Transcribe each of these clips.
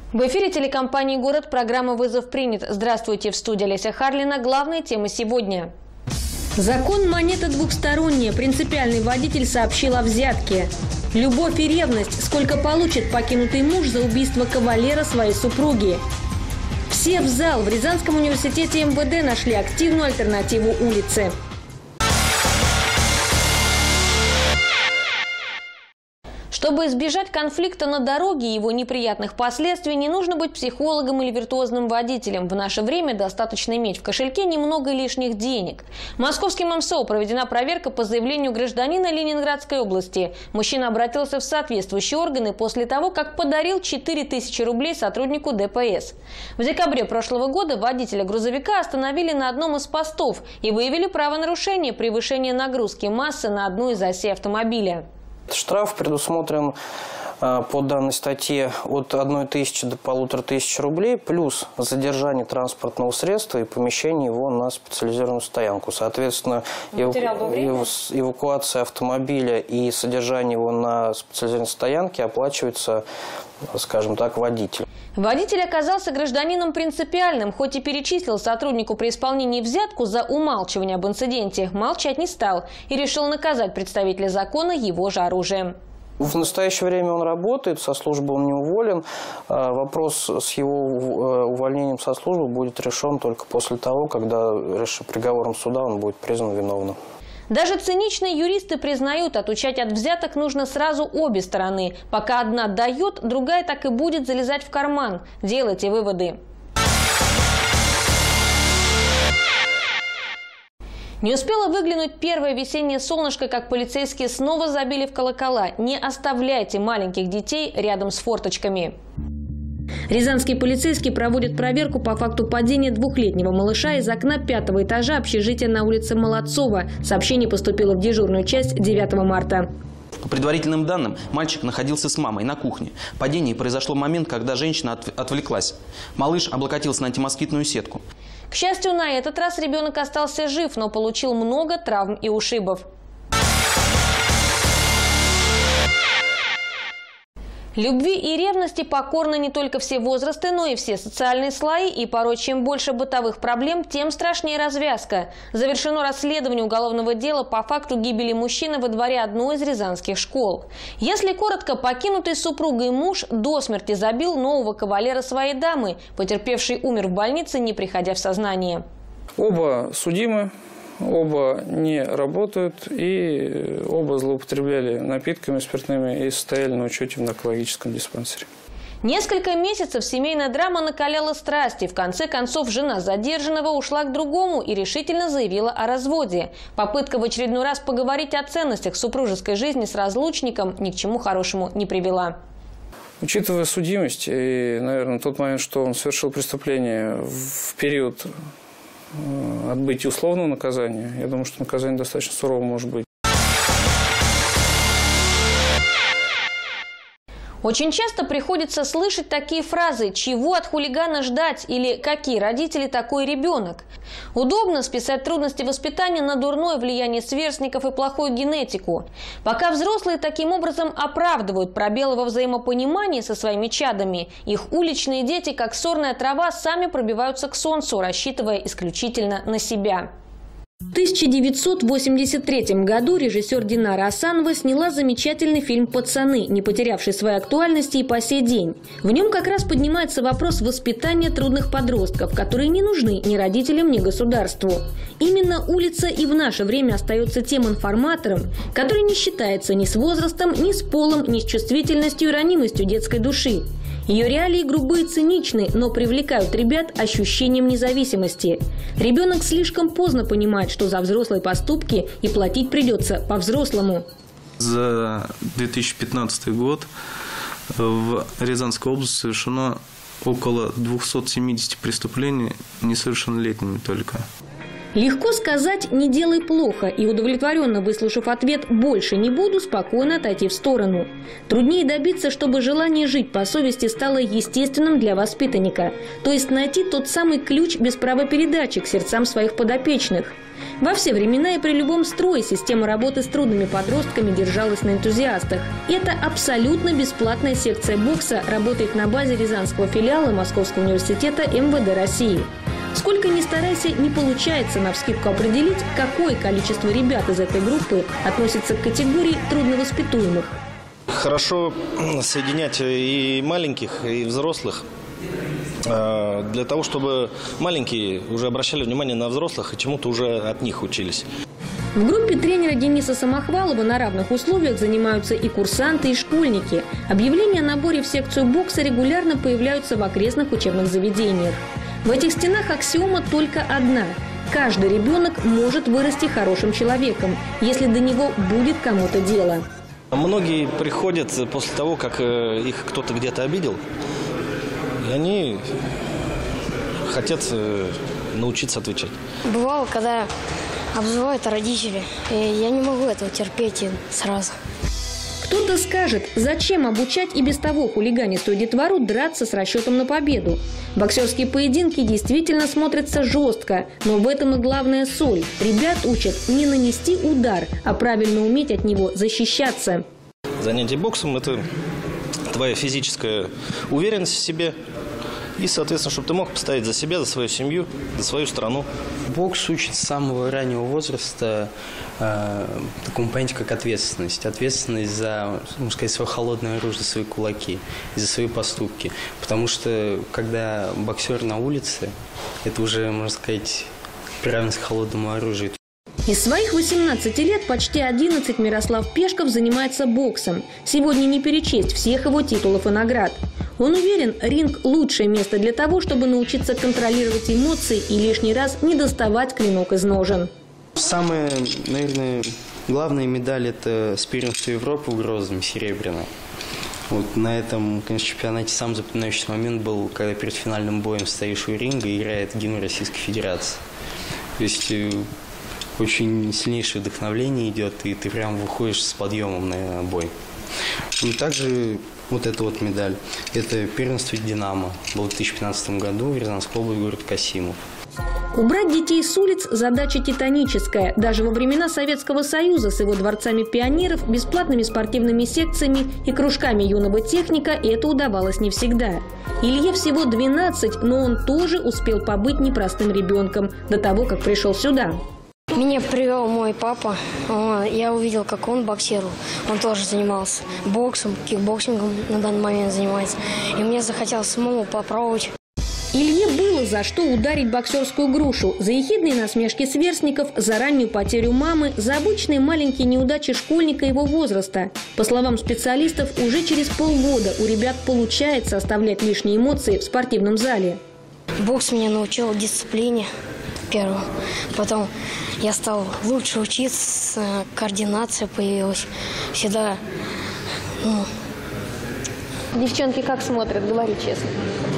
В эфире телекомпании «Город» программа «Вызов принят». Здравствуйте, в студии Леся Харлина. Главные темы сегодня. Закон монета двухсторонняя. Принципиальный водитель сообщил о взятке. Любовь и ревность. Сколько получит покинутый муж за убийство кавалера своей супруги? Все в зал. В Рязанском университете МВД нашли активную альтернативу улице. Чтобы избежать конфликта на дороге и его неприятных последствий, не нужно быть психологом или виртуозным водителем. В наше время достаточно иметь в кошельке немного лишних денег. В Московском МСО проведена проверка по заявлению гражданина Ленинградской области. Мужчина обратился в соответствующие органы после того, как подарил 4000 рублей сотруднику ДПС. В декабре прошлого года водителя грузовика остановили на одном из постов и выявили правонарушение превышения нагрузки массы на одну из осей автомобиля. Штраф предусмотрен по данной статье от 1000 до 1500 рублей, плюс задержание транспортного средства и помещение его на специализированную стоянку. Соответственно, эвакуация автомобиля и содержание его на специализированной стоянке оплачивается, скажем так, водителем. Водитель оказался гражданином принципиальным, хоть и перечислил сотруднику при исполнении взятку за умалчивание об инциденте, молчать не стал и решил наказать представителя закона его же оружием. В настоящее время он работает, со службы он не уволен. Вопрос с его увольнением со службы будет решен только после того, когда приговором суда он будет признан виновным. Даже циничные юристы признают, отучать от взяток нужно сразу обе стороны. Пока одна дает, другая так и будет залезать в карман. Делайте выводы. Не успело выглянуть первое весеннее солнышко, как полицейские снова забили в колокола. Не оставляйте маленьких детей рядом с форточками. Рязанские полицейские проводят проверку по факту падения двухлетнего малыша из окна 5-го этажа общежития на улице Молодцова. Сообщение поступило в дежурную часть 9 марта. По предварительным данным, мальчик находился с мамой на кухне. Падение произошло в момент, когда женщина отвлеклась. Малыш облокотился на антимоскитную сетку. К счастью, на этот раз ребенок остался жив, но получил много травм и ушибов. Любви и ревности покорны не только все возрасты, но и все социальные слои. И порой чем больше бытовых проблем, тем страшнее развязка. Завершено расследование уголовного дела по факту гибели мужчины во дворе одной из рязанских школ. Если коротко, покинутый супругой муж до смерти забил нового кавалера своей дамы. Потерпевший умер в больнице, не приходя в сознание. Оба судимы. Оба не работают и оба злоупотребляли напитками спиртными и стояли на учете в наркологическом диспансере. Несколько месяцев семейная драма накаляла страсти. В конце концов, жена задержанного ушла к другому и решительно заявила о разводе. Попытка в очередной раз поговорить о ценностях супружеской жизни с разлучником ни к чему хорошему не привела. Учитывая судимость и, наверное, тот момент, что он совершил преступление в период отбытия условного наказания, я думаю, что наказание достаточно сурово может быть. Очень часто приходится слышать такие фразы «чего от хулигана ждать» или «какие родители, такой ребенок». Удобно списать трудности воспитания на дурное влияние сверстников и плохую генетику. Пока взрослые таким образом оправдывают пробелы во взаимопонимании со своими чадами, их уличные дети, как сорная трава, сами пробиваются к солнцу, рассчитывая исключительно на себя. В 1983 году режиссер Динара Асанова сняла замечательный фильм «Пацаны», не потерявший своей актуальности и по сей день. В нем как раз поднимается вопрос воспитания трудных подростков, которые не нужны ни родителям, ни государству. Именно улица и в наше время остается тем информатором, который не считается ни с возрастом, ни с полом, ни с чувствительностью и ранимостью детской души. Ее реалии грубые и циничны, но привлекают ребят ощущением независимости. Ребенок слишком поздно понимает, что за взрослые поступки и платить придется по-взрослому. За 2015 год в Рязанской области совершено около 270 преступлений несовершеннолетними только. Легко сказать «не делай плохо» и, удовлетворенно выслушав ответ «больше не буду», спокойно отойти в сторону. Труднее добиться, чтобы желание жить по совести стало естественным для воспитанника, то есть найти тот самый ключ без права передачи к сердцам своих подопечных. Во все времена и при любом строе система работы с трудными подростками держалась на энтузиастах. Это абсолютно бесплатная секция бокса работает на базе Рязанского филиала Московского университета МВД России. Сколько ни старайся, не получается навскидку определить, какое количество ребят из этой группы относится к категории трудновоспитуемых. Хорошо соединять и маленьких, и взрослых, для того, чтобы маленькие уже обращали внимание на взрослых и чему-то уже от них учились. В группе тренера Дениса Самохвалова на равных условиях занимаются и курсанты, и школьники. Объявления о наборе в секцию бокса регулярно появляются в окрестных учебных заведениях. В этих стенах аксиома только одна – каждый ребенок может вырасти хорошим человеком, если до него будет кому-то дело. Многие приходят после того, как их кто-то где-то обидел, и они хотят научиться отвечать. Бывало, когда обзывают родители, и я не могу этого терпеть сразу. Кто-то скажет, зачем обучать и без того хулиганистую детвору драться с расчетом на победу. Боксерские поединки действительно смотрятся жестко, но в этом и главная соль. Ребят учат не нанести удар, а правильно уметь от него защищаться. Занятие боксом – это твоя физическая уверенность в себе. И, соответственно, чтобы ты мог постоять за себя, за свою семью, за свою страну. Бокс учит с самого раннего возраста такому понятию, как ответственность. Ответственность за, можно сказать, свое холодное оружие, свои кулаки, и за свои поступки. Потому что, когда боксер на улице, это уже, можно сказать, приравненность к холодному оружию. Из своих 18 лет почти 11 Мирослав Пешков занимается боксом. Сегодня не перечесть всех его титулов и наград. Он уверен, ринг – лучшее место для того, чтобы научиться контролировать эмоции и лишний раз не доставать клинок из ножен. Самая, наверное, главная медаль – это с первенства Европы в Грозном, серебряная. Вот на этом, конечно, чемпионате самый запоминающийся момент был, когда перед финальным боем стоишь у ринга и играет гимн Российской Федерации. То есть очень сильнейшее вдохновление идет, и ты прям выходишь с подъемом на бой. И также вот эта вот медаль. Это первенство «Динамо». Было в 2015 году в Рязанской области, город Касимов. Убрать детей с улиц – задача титаническая. Даже во времена Советского Союза с его дворцами пионеров, бесплатными спортивными секциями и кружками юного техника это удавалось не всегда. Илье всего 12, но он тоже успел побыть непростым ребенком до того, как пришел сюда. Меня привел мой папа. Я увидел, как он боксировал. Он тоже занимался боксом, кикбоксингом на данный момент занимается. И мне захотелось самому попробовать. Илье было за что ударить боксерскую грушу. За ехидные насмешки сверстников, за раннюю потерю мамы, за обычные маленькие неудачи школьника его возраста. По словам специалистов, уже через полгода у ребят получается оставлять лишние эмоции в спортивном зале. Бокс меня научил дисциплине. Первым. Потом я стал лучше учиться, координация появилась. Всегда, Девчонки как смотрят, говори честно.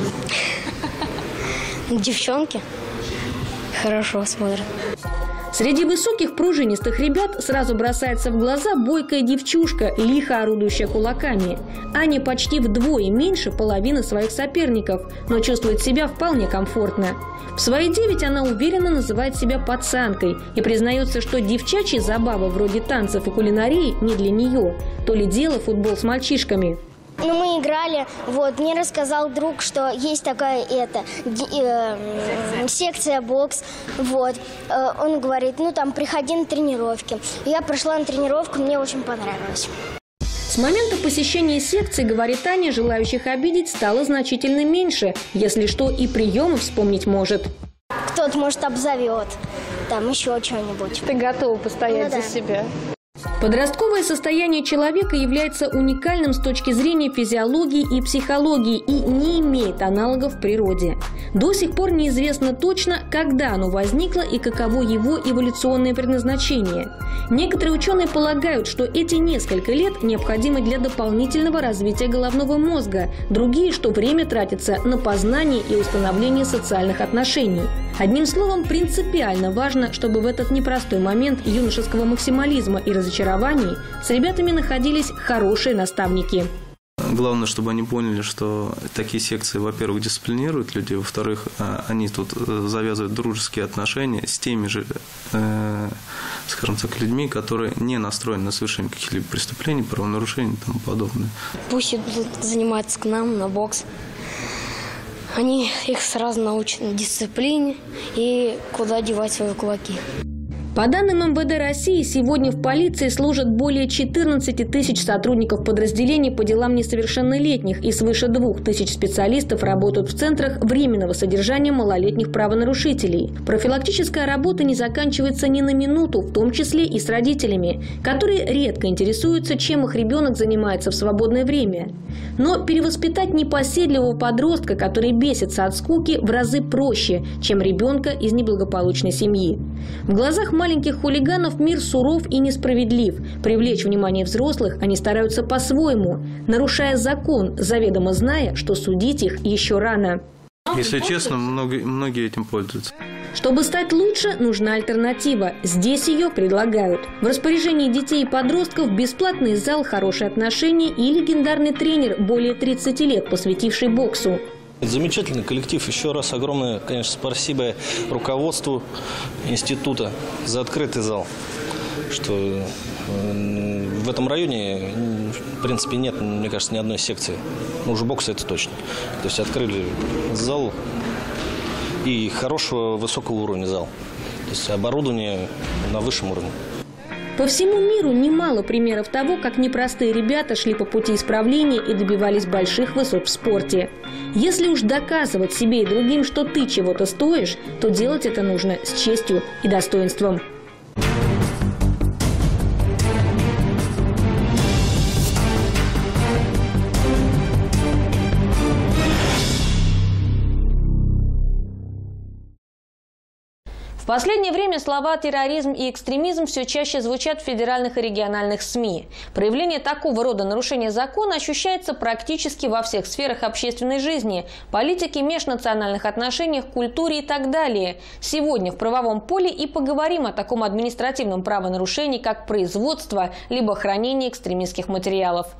Девчонки хорошо смотрят. Среди высоких пружинистых ребят сразу бросается в глаза бойкая девчушка, лихо орудующая кулаками. Аня почти вдвое меньше половины своих соперников, но чувствует себя вполне комфортно. В свои 9 она уверенно называет себя пацанкой и признается, что девчачьи забавы вроде танцев и кулинарии не для нее. То ли дело футбол с мальчишками. Ну, мы играли, мне рассказал друг, что есть такая секция бокс, Он говорит, там приходи на тренировки. Я пришла на тренировку, мне очень понравилось. С момента посещения секции, говорит Аня, желающих обидеть стало значительно меньше, если что и приемы вспомнить может. Кто-то, может, обзовет, там еще что-нибудь. Ты готова постоять за себя? Подростковое состояние человека является уникальным с точки зрения физиологии и психологии и не имеет аналогов в природе. До сих пор неизвестно точно, когда оно возникло и каково его эволюционное предназначение. Некоторые ученые полагают, что эти несколько лет необходимы для дополнительного развития головного мозга, другие, что время тратится на познание и установление социальных отношений. Одним словом, принципиально важно, чтобы в этот непростой момент юношеского максимализма и разочарования с ребятами находились хорошие наставники. Главное, чтобы они поняли, что такие секции, во-первых, дисциплинируют людей, во-вторых, они тут завязывают дружеские отношения с теми же, скажем так, людьми, которые не настроены на совершение каких-либо преступлений, правонарушений и тому подобное. Пусть идут заниматься к нам на бокс. Они их сразу научат дисциплине и куда девать свои кулаки. По данным МВД России, сегодня в полиции служат более 14 тысяч сотрудников подразделений по делам несовершеннолетних и свыше 2000 специалистов работают в центрах временного содержания малолетних правонарушителей. Профилактическая работа не заканчивается ни на минуту, в том числе и с родителями, которые редко интересуются, чем их ребенок занимается в свободное время. Но перевоспитать непоседливого подростка, который бесится от скуки, в разы проще, чем ребенка из неблагополучной семьи. В глазах маленьких хулиганов мир суров и несправедлив. Привлечь внимание взрослых они стараются по-своему, нарушая закон, заведомо зная, что судить их еще рано. Если честно, многие этим пользуются. Чтобы стать лучше, нужна альтернатива. Здесь ее предлагают. В распоряжении детей и подростков бесплатный зал, хорошие отношения и легендарный тренер, более 30 лет посвятивший боксу. Замечательный коллектив. Еще раз огромное, конечно, спасибо руководству института за открытый зал. Что в этом районе, в принципе, нет, мне кажется, ни одной секции. Ну, уже бокса это точно. То есть открыли зал и хорошего, высокого уровня зал. То есть оборудование на высшем уровне. По всему миру немало примеров того, как непростые ребята шли по пути исправления и добивались больших высот в спорте. Если уж доказывать себе и другим, что ты чего-то стоишь, то делать это нужно с честью и достоинством. В последнее время слова «терроризм» и «экстремизм» все чаще звучат в федеральных и региональных СМИ. Проявление такого рода нарушения закона ощущается практически во всех сферах общественной жизни – политике, межнациональных отношениях, культуре и так далее. Сегодня в правовом поле и поговорим о таком административном правонарушении, как производство либо хранение экстремистских материалов.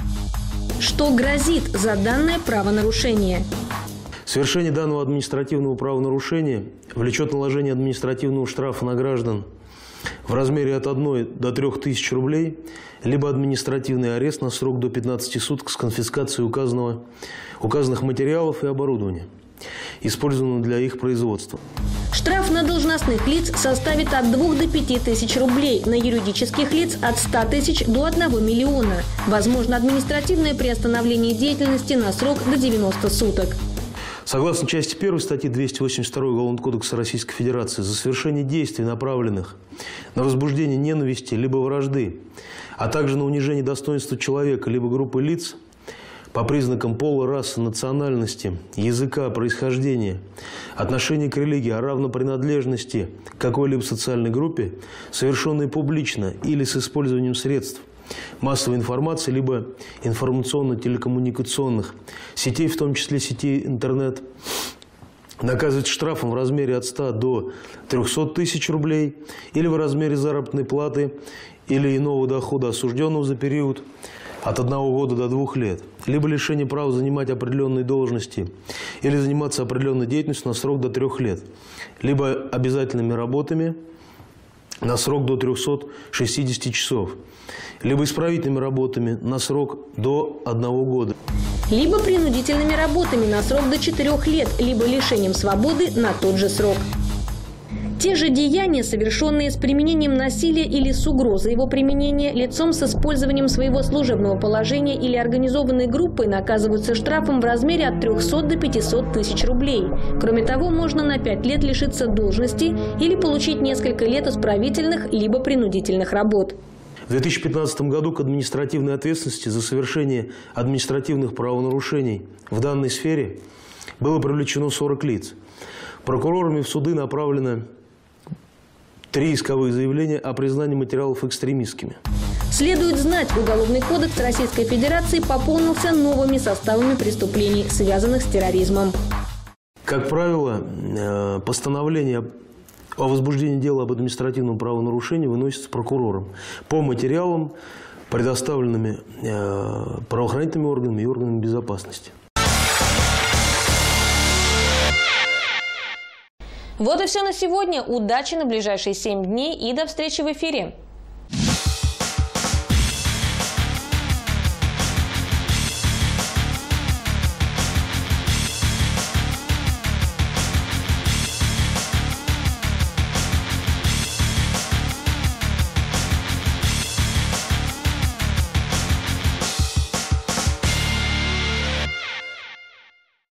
Что грозит за данное правонарушение? Совершение данного административного правонарушения влечет наложение административного штрафа на граждан в размере от 1 до 3 тысяч рублей, либо административный арест на срок до 15 суток с конфискацией указанных материалов и оборудования, использованного для их производства. Штраф на должностных лиц составит от 2 до 5 тысяч рублей, на юридических лиц от 100 тысяч до 1 миллиона. Возможно административное приостановление деятельности на срок до 90 суток. Согласно части 1 статьи 282 Уголовного кодекса Российской Федерации, за совершение действий, направленных на возбуждение ненависти либо вражды, а также на унижение достоинства человека либо группы лиц по признакам пола, расы, национальности, языка, происхождения, отношения к религии, а равно принадлежности к какой-либо социальной группе, совершенные публично или с использованием средств массовой информации, либо информационно-телекоммуникационных сетей, в том числе сетей интернет, наказывается штрафом в размере от 100 до 300 тысяч рублей или в размере заработной платы или иного дохода осужденного за период от 1 года до 2 лет, либо лишение права занимать определенные должности или заниматься определенной деятельностью на срок до 3 лет, либо обязательными работами на срок до 360 часов, либо исправительными работами на срок до 1 года. Либо принудительными работами на срок до 4 лет, либо лишением свободы на тот же срок. Те же деяния, совершенные с применением насилия или с угрозой его применения, лицом с использованием своего служебного положения или организованной группой, наказываются штрафом в размере от 300 до 500 тысяч рублей. Кроме того, можно на 5 лет лишиться должности или получить несколько лет исправительных либо принудительных работ. В 2015 году к административной ответственности за совершение административных правонарушений в данной сфере было привлечено 40 лиц. Прокурорами в суды направлено 3 исковых заявления о признании материалов экстремистскими. Следует знать, Уголовный кодекс Российской Федерации пополнился новыми составами преступлений, связанных с терроризмом. Как правило, постановление о возбуждении дела об административном правонарушении выносится прокурором по материалам, предоставленными правоохранительными органами и органами безопасности. Вот и все на сегодня. Удачи на ближайшие 7 дней и до встречи в эфире.